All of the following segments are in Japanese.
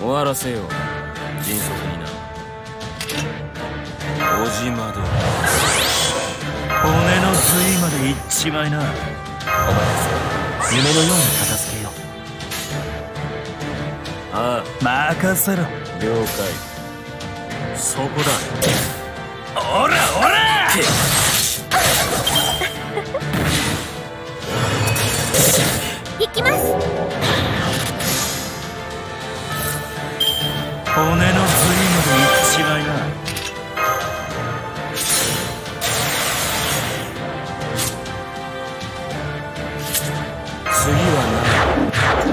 終わらせよう。迅速にな。小島だ。 骨の髄までいっちまいな。お前さん、夢のように片付けよう。 ああ、 任せろ。 了解。そこだ。 おらおら行きます。 骨の髄までいっちまいな。 次は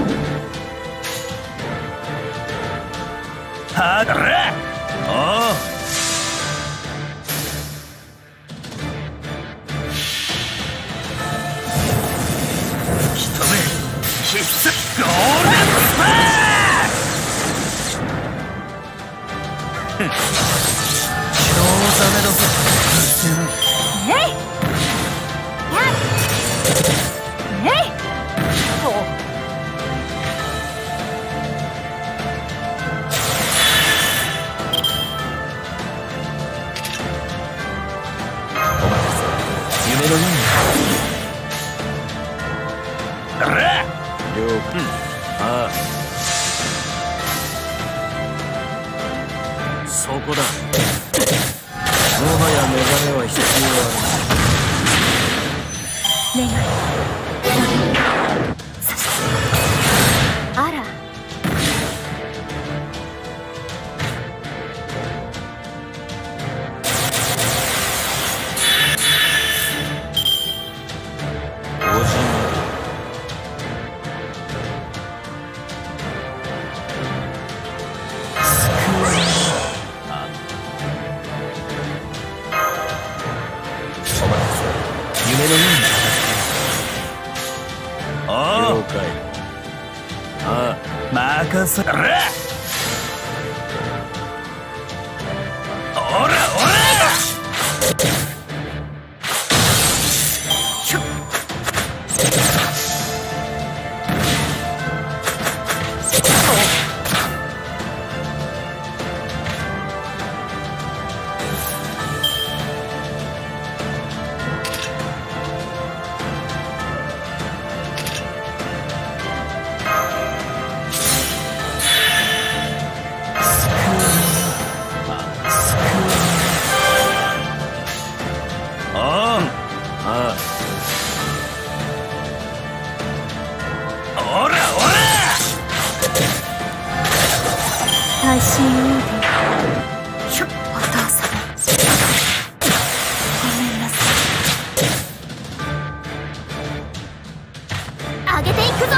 何？はだら。おう。一目必殺ゴールデンスパー。興ざめだぞ。 えい。やっ。えい。 夢のように。 だら。 了解。ああ、そこだ。もはや目覚めは必要ある。 願い。そしてあら。 小島。夢のように了解。ああ、 任せろ。おらおら。 最新オーディオ。お父様、ごめんなさい。上げていくぞ。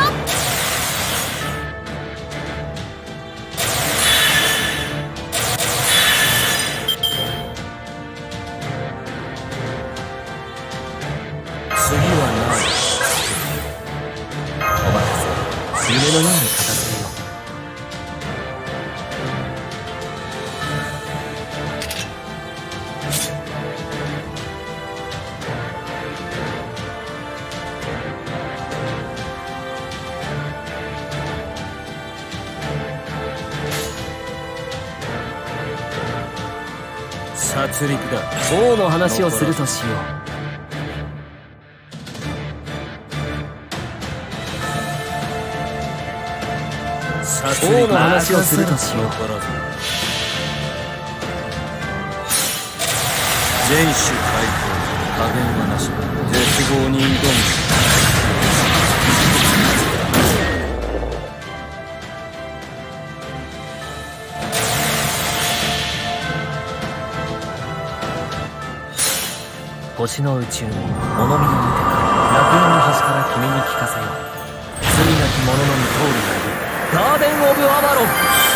次は何？お前さん、夢のように片付けよう。殺戮だ。王の話をするとしよう。王の話をするとしよう。全種解放、加減はなし。絶望に挑む。星の宇宙に物見を見てから楽園の端から君に聞かせよう。罪なき者の見通りがいるガーデン・オブ・アバロン。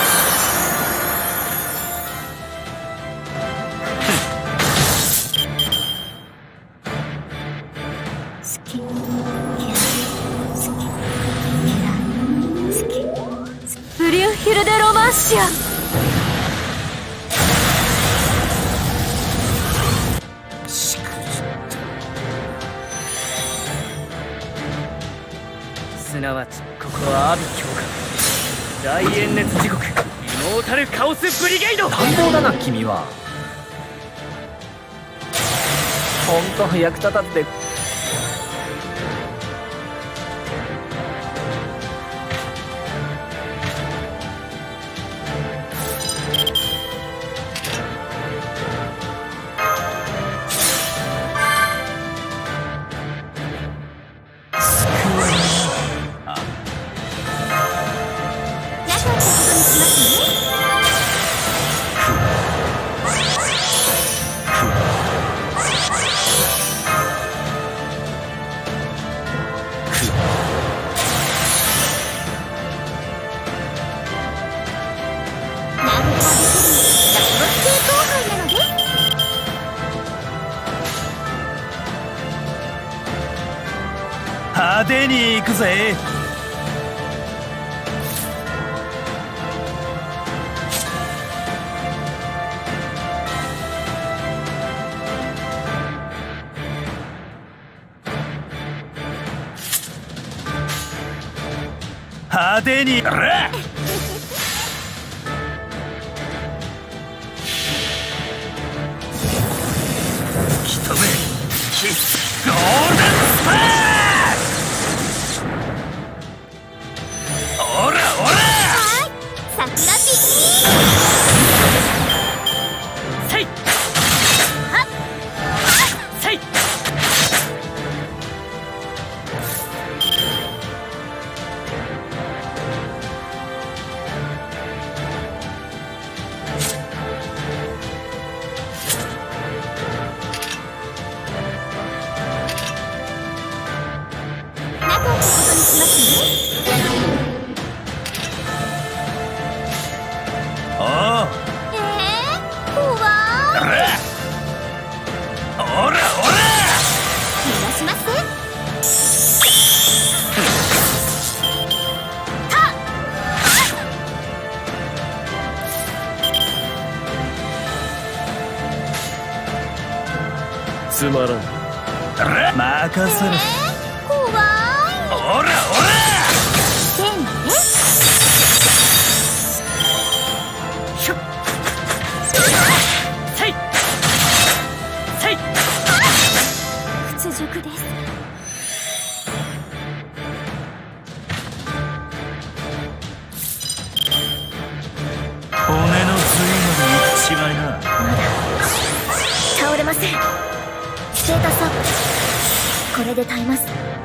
好き、嫌い、好き、嫌い、好き。ブリューヒルデ・ロマンシア。すなわちここは阿鼻教官。 大炎熱地獄イモータルカオスブリゲイド。乱暴だな君は。ほんと役立たずで。 派手に行くぜ。派手にひとめキスゴールデンスパー。オラオラ桜ピッせいはっせい。 仲良くことにしますね。怖い。 オラオラ逃がしません。 つまらん。 任せろ。 怖い。 オラオラせんね。 せいせい。 屈辱です。 骨の髄まで行っちまいな。 まだ倒れません。ステータスアップ。これで耐えます。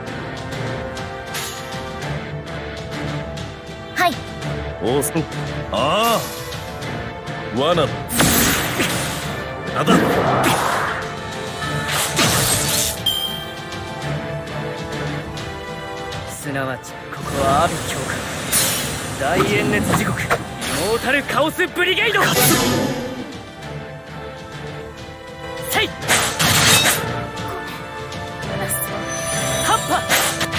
はい。 おそああ罠なんだ。 すなわちここは阿鼻教官大炎熱地獄イモータルカオスブリゲイド。せいハッパ。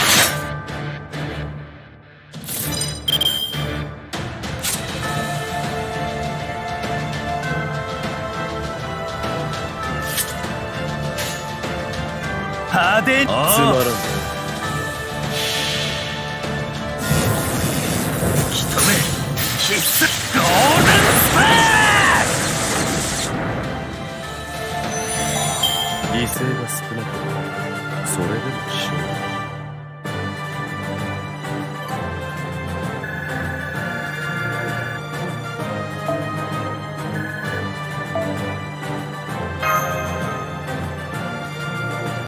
派手につまらん。 ひとめキスゴールデンスパー。 犠牲が少なくそれでも死ぬ。